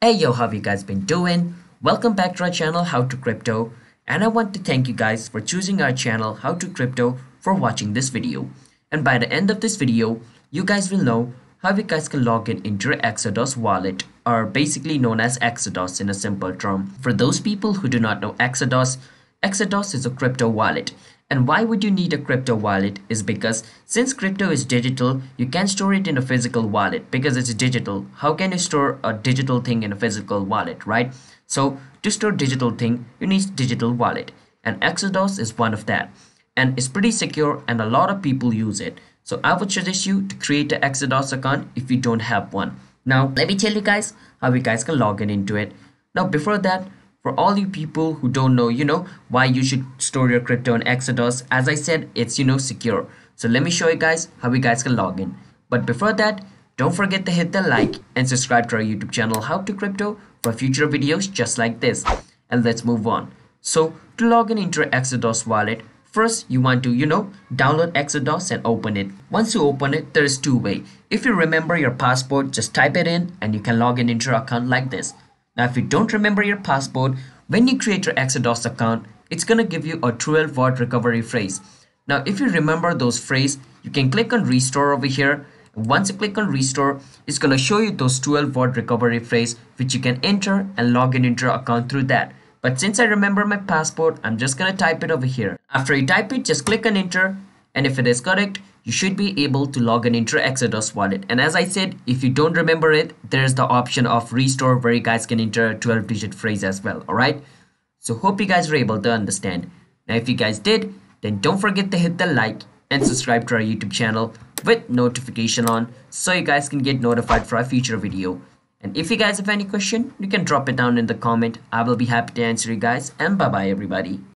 Hey yo, how you guys been doing? Welcome back to our channel How to Crypto, and I want to thank you guys for choosing our channel How to Crypto for watching this video. And by the end of this video, you guys will know how you guys can log in into your Exodus wallet, or basically known as Exodus in a simple term. For those people who do not know Exodus, Exodus is a crypto wallet. And why would you need a crypto wallet is because since crypto is digital, you can't store it in a physical wallet because it's digital. How can you store a digital thing in a physical wallet, right? So to store digital thing, you need digital wallet. And Exodus is one of that. And it's pretty secure and a lot of people use it. So I would suggest you to create an Exodus account if you don't have one. Now, let me tell you guys how you guys can log in into it. Now, before that, for all you people who don't know, why you should store your crypto in Exodus, as I said, it's, secure. So let me show you guys how you guys can log in. But before that, don't forget to hit the like and subscribe to our YouTube channel, How to Crypto, for future videos just like this. And let's move on. So to log in into your Exodus wallet, first you want to, download Exodus and open it. Once you open it, there is two ways. If you remember your password, just type it in and you can log in into your account like this. Now, if you don't remember your password, when you create your Exodus account, it's going to give you a 12-word recovery phrase. Now, if you remember those phrases, you can click on restore over here. Once you click on restore, it's going to show you those 12-word recovery phrase, which you can enter and log in into your account through that. But since I remember my password, I'm just going to type it over here. After you type it, just click on enter. And if it is correct, you should be able to log in into Exodus wallet. And as I said, if you don't remember it, there's the option of restore where you guys can enter a 12-digit phrase as well. Alright. So hope you guys were able to understand. Now if you guys did, then don't forget to hit the like and subscribe to our YouTube channel with notification on so you guys can get notified for our future video. And if you guys have any question, you can drop it down in the comment. I will be happy to answer you guys, and bye bye everybody.